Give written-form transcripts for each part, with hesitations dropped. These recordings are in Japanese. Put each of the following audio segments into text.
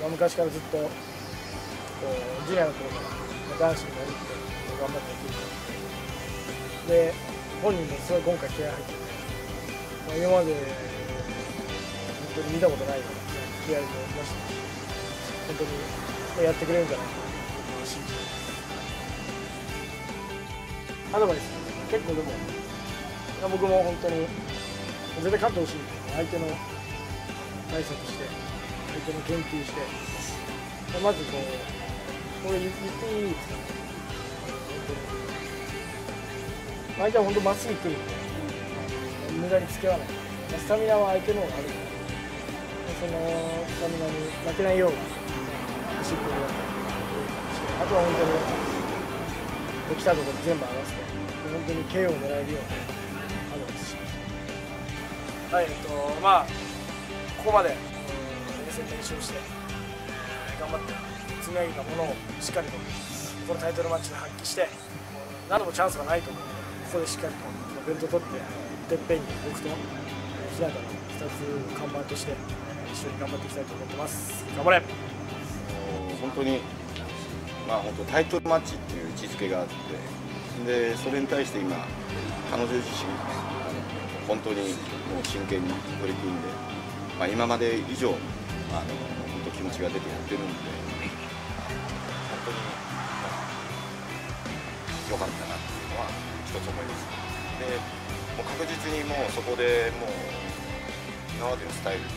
昔からずっとこうジュニアの頃から男子になるって頑張ってやってるで、本人もすごい今回気合い入ってて、今まで本当に見たことないような気合いも出して本当にやってくれるんじゃないかなと信じてアドバイス結構でも僕も本当に絶対勝ってほしい。相手の対策して相手の研究してまずこれ言っていいですかね。相手は本当まっすぐ来るんで無駄につけはない。スタミナは相手の方があるからそのスタミナに負けないような走ってるようなしてあとは本当に来たところ全部合わせて本当に KO を狙えるようなアドバイスします。はい、まあここまで連戦連勝して頑張って積み上げたものをしっかりとこのタイトルマッチで発揮して何度もチャンスがないと思うのでここでしっかりとベルト取っててっぺんに僕と日向の2つ看板として一緒に頑張っていきたいと思ってます。頑張れ。 本当に本当タイトルマッチっていう位置づけがあってでそれに対して今彼女自身本当にもう真剣に取り組んで、今まで以上本当気持ちが出てやってるんで本当に良かったなっていうのは一つ思います。でもう確実にもうそこでもう今までのスタイル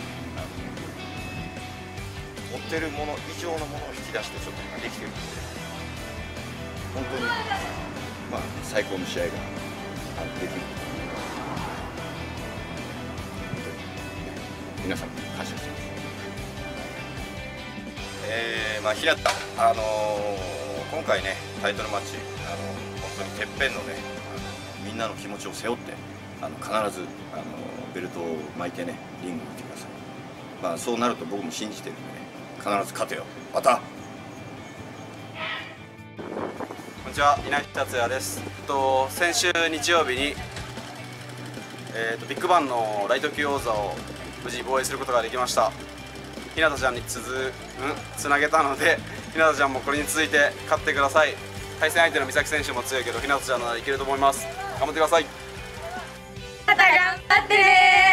持ってるもの以上のものを引き出してちょっと今できてるので本当に最高の試合ができる皆さんに感謝してます。平田今回ねタイトルマッチ本当にてっぺんのねみんなの気持ちを背負って必ずベルトを巻いてねリングに来てください。そうなると僕も信じてるんでね必ず勝てよまた。 こんにちは、稲城達也です。先週日曜日に、ビッグバンのライト級王座を無事防衛することができました。日向ちゃんにつなげたので日向ちゃんもこれに続いて勝ってください。対戦相手の美咲選手も強いけど日向ちゃんならいけると思います。頑張ってください。 また頑張ってね。